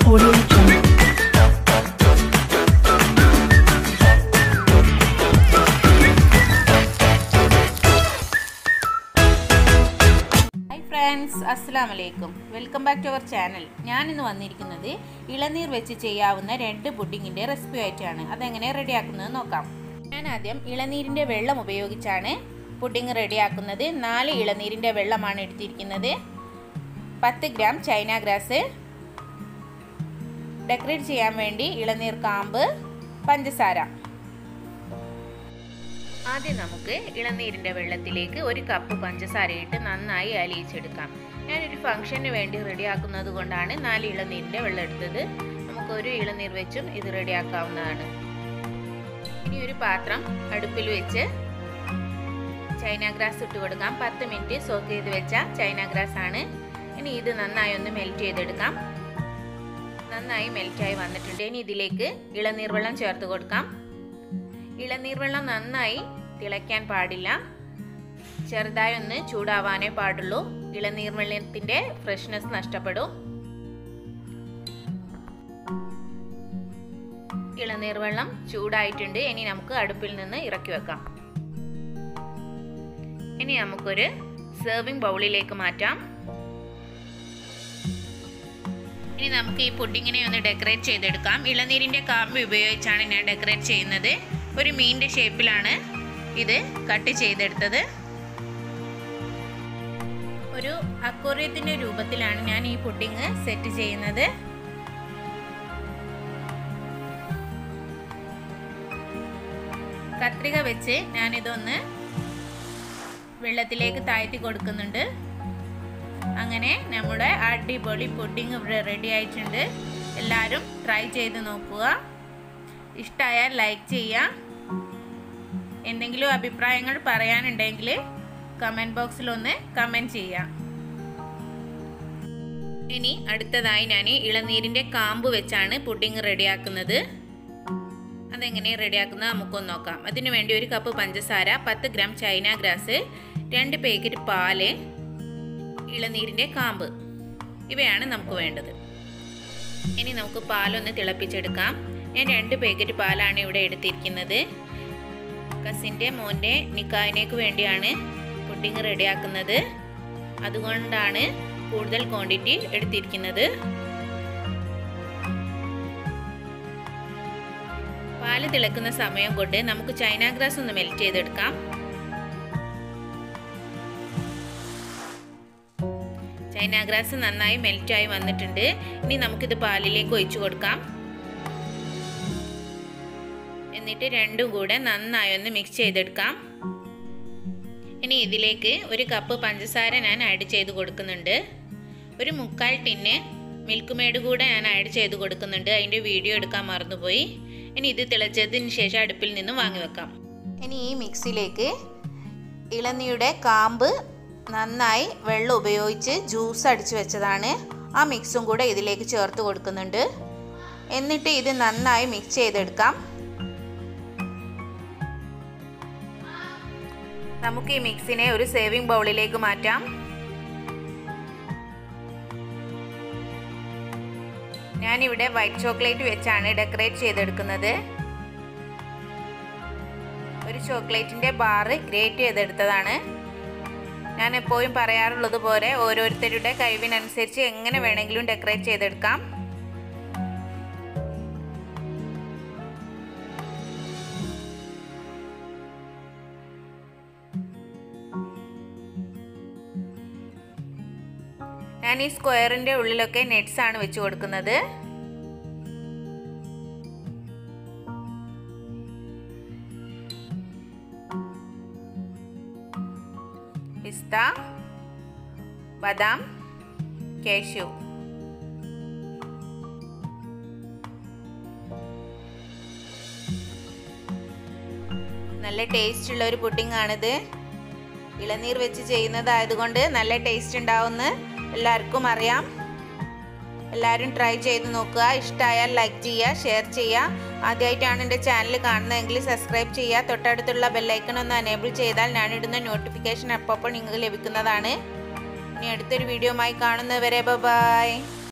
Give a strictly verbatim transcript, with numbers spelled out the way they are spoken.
Audio Jungle. Hi friends, Assalamu alaikum. Welcome back to our channel. ഞാൻ ഇന്ന് വന്നിരിക്കുന്നത് ഇളനീർ വെച്ച് ചെയ്യാവുന്ന രണ്ട് പുഡിങ്ങിന്റെ റെസിപ്പി ആയിട്ടാണ്. അതെങ്ങനെ റെഡിയാക്കുന്നത് നോക്കാം. ഞാൻ ആദ്യം ഇളനീരിന്റെ വെള്ളം ഉപയോഗിച്ചാണ് പുഡിങ് റെഡിയാക്കുന്നത്. നാല് ഇളനീരിന്റെ വെള്ളമാണ് എടുത്തിരിക്കുന്നത്. പത്ത് ഗ്രാം ചൈന ഗ്രാസ്, ഡെക്കറേറ്റ് ചെയ്യാൻ വേണ്ടി ഇളനീർ കാമ്പ്, പഞ്ചസാര. ആദ്യം നമുക്ക് ഇളനീരിൻ്റെ വെള്ളത്തിലേക്ക് ഒരു കപ്പ് പഞ്ചസാര ഇട്ട് നന്നായി അലിയിച്ചെടുക്കാം. ഞാനൊരു ഫംഗ്ഷന് വേണ്ടി റെഡിയാക്കുന്നത് കൊണ്ടാണ് നാല് ഇളനീരിൻ്റെ വെള്ളം എടുത്തത്. നമുക്കൊരു ഇളനീർ വെച്ചും ഇത് റെഡിയാക്കാവുന്നതാണ്. ഇനി ഒരു പാത്രം അടുപ്പിൽ വെച്ച് ചൈന ഗ്രാസ് ഇട്ട് കൊടുക്കാം. പത്ത് മിനിറ്റ് സോക്ക് ചെയ്ത് വെച്ച ചൈന ഗ്രാസ് ആണ്. ഇനി ഇത് നന്നായി ഒന്ന് മെൽറ്റ് ചെയ്തെടുക്കാം. നന്നായി മെൽറ്റായി വന്നിട്ടുണ്ട്. ഇനി ഇതിലേക്ക് ഇളനീർ വെള്ളം ചേർത്ത് കൊടുക്കാം. ഇളനീർ വെള്ളം നന്നായി തിളയ്ക്കാൻ പാടില്ല, ചെറുതായി ഒന്ന് ചൂടാവാനേ പാടുള്ളൂ. ഇളനീർ വെള്ളത്തിൻ്റെ ഫ്രഷ്നെസ് നഷ്ടപ്പെടും. ഇളനീർ വെള്ളം ചൂടായിട്ടുണ്ട്. ഇനി നമുക്ക് അടുപ്പിൽ നിന്ന് ഇറക്കി വെക്കാം. ഇനി നമുക്കൊരു സെർവിങ് ബൗളിലേക്ക് മാറ്റാം. ഇനി നമുക്ക് ഈ പുഡിങ്ങിനെ ഒന്ന് ഡെക്കറേറ്റ് ചെയ്തെടുക്കാം. ഇളനീരിൻ്റെ കാമ്പ് ഉപയോഗിച്ചാണ് ഞാൻ ഡെക്കറേറ്റ് ചെയ്യുന്നത്. ഒരു മീനിൻ്റെ ഷേപ്പിലാണ് ഇത് കട്ട് ചെയ്തെടുത്തത്. ഒരു അക്വേറിയത്തിൻ്റെ രൂപത്തിലാണ് ഞാൻ ഈ പുഡിങ് സെറ്റ് ചെയ്യുന്നത്. കത്രിക വെച്ച് ഞാനിതൊന്ന് വെള്ളത്തിലേക്ക് താഴ്ത്തി കൊടുക്കുന്നുണ്ട്. അങ്ങനെ നമ്മുടെ അടിപൊളി പുഡിങ് ഇവിടെ റെഡി ആയിട്ടുണ്ട്. എല്ലാവരും ട്രൈ ചെയ്ത് നോക്കുക. ഇഷ്ടമായാൽ ലൈക്ക് ചെയ്യുക. എന്തെങ്കിലും അഭിപ്രായങ്ങൾ പറയാനുണ്ടെങ്കിൽ കമൻറ്റ് ബോക്സിലൊന്ന് കമൻറ്റ് ചെയ്യുക. ഇനി അടുത്തതായി ഞാൻ ഇളനീരിൻ്റെ കാമ്പ് വെച്ചാണ് പുഡിങ് റെഡിയാക്കുന്നത്. അതെങ്ങനെ റെഡിയാക്കുന്നത് നമുക്കൊന്ന് നോക്കാം. അതിനു വേണ്ടി ഒരു കപ്പ് പഞ്ചസാര, പത്ത് ഗ്രാം ചൈന ഗ്രാസ്, രണ്ട് പാക്കറ്റ് പാല്, ഇളനീരിൻ്റെ കാമ്പ്, ഇവയാണ് നമുക്ക് വേണ്ടത്. ഇനി നമുക്ക് പാലൊന്ന് തിളപ്പിച്ചെടുക്കാം. ഞാൻ രണ്ട് പാക്കറ്റ് പാലാണ് ഇവിടെ എടുത്തിരിക്കുന്നത്. കസിൻ്റെ മോൻ്റെ നിക്കാഹിനേക്ക് വേണ്ടിയാണ് പുഡിങ് റെഡിയാക്കുന്നത്. അതുകൊണ്ടാണ് കൂടുതൽ ക്വാണ്ടിറ്റി എടുത്തിരിക്കുന്നത്. പാല് തിളക്കുന്ന സമയം കൊണ്ട് നമുക്ക് ചൈന ഗ്രാസ് ഒന്ന് മെൽറ്റ് ചെയ്തെടുക്കാം. ചൈന ഗ്രാസ് നന്നായി മെൽറ്റായി വന്നിട്ടുണ്ട്. ഇനി നമുക്കിത് പാലിലേക്ക് ഒഴിച്ചു കൊടുക്കാം. എന്നിട്ട് രണ്ടും കൂടെ നന്നായി ഒന്ന് മിക്സ് ചെയ്തെടുക്കാം. ഇനി ഇതിലേക്ക് ഒരു കപ്പ് പഞ്ചസാര ഞാൻ ആഡ് ചെയ്ത് കൊടുക്കുന്നുണ്ട്. ഒരു മുക്കാൽ ടിന്ന് മിൽക്ക് മെയ്ഡ് കൂടെ ഞാൻ ആഡ് ചെയ്ത് കൊടുക്കുന്നുണ്ട്. അതിൻ്റെ വീഡിയോ എടുക്കാൻ മറന്നുപോയി. ഇനി ഇത് തിളച്ചതിന് ശേഷം അടുപ്പിൽ നിന്ന് വാങ്ങി വെക്കാം. ഇനി ഈ മിക്സിലേക്ക് ഇളനീരുടെ കാമ്പ് നന്നായി വെള്ളം ഉപയോഗിച്ച് ജ്യൂസ് അടിച്ച് വെച്ചതാണ്. ആ മിക്സും കൂടെ ഇതിലേക്ക് ചേർത്ത് കൊടുക്കുന്നുണ്ട്. എന്നിട്ട് ഇത് നന്നായി മിക്സ് ചെയ്തെടുക്കാം. നമുക്ക് ഈ മിക്സിനെ ഒരു സേവിങ് ബൗളിലേക്ക് മാറ്റാം. ഞാനിവിടെ വൈറ്റ് ചോക്ലേറ്റ് വെച്ചാണ് ഡെക്കറേറ്റ് ചെയ്തെടുക്കുന്നത്. ഒരു ചോക്ലേറ്റിൻ്റെ ബാറ് ഗ്രേറ്റ് ചെയ്തെടുത്തതാണ്. ഞാൻ എപ്പോഴും പറയാറുള്ളത് പോലെ ഓരോരുത്തരുടെ കഴിവിനനുസരിച്ച് എങ്ങനെ വേണമെങ്കിലും ഡെക്കറേറ്റ് ചെയ്തെടുക്കാം. ഞാൻ ഈ സ്ക്വയറിൻ്റെ ഉള്ളിലൊക്കെ നെറ്റ്സ് ആണ് വെച്ച് കൊടുക്കുന്നത്. പിസ്ത, ബദാം, കാഷ്യൂ. നല്ല ടേസ്റ്റ് ഉള്ള ഒരു പുഡിംഗ് ആണിത്. ഇളനീർ വെച്ച് ചെയ്യുന്നതായതുകൊണ്ട് നല്ല ടേസ്റ്റ് ഉണ്ടാവുമെന്ന് എല്ലാവർക്കും അറിയാം. എല്ലാവരും ട്രൈ ചെയ്ത് നോക്കുക. ഇഷ്ടമായാൽ ലൈക്ക് ചെയ്യുക, ഷെയർ ചെയ്യുക. ആദ്യമായിട്ടാണ് എൻ്റെ ചാനൽ കാണുന്നതെങ്കിൽ സബ്സ്ക്രൈബ് ചെയ്യുക. തൊട്ടടുത്തുള്ള ബെല്ലൈക്കൺ ഒന്ന് എനേബിൾ ചെയ്താൽ ഞാനിടുന്ന നോട്ടിഫിക്കേഷൻ അപ്പോൾ നിങ്ങൾക്ക് ലഭിക്കുന്നതാണ്. ഇനി അടുത്തൊരു വീഡിയോയുമായി കാണുന്നവരെ ബൈ.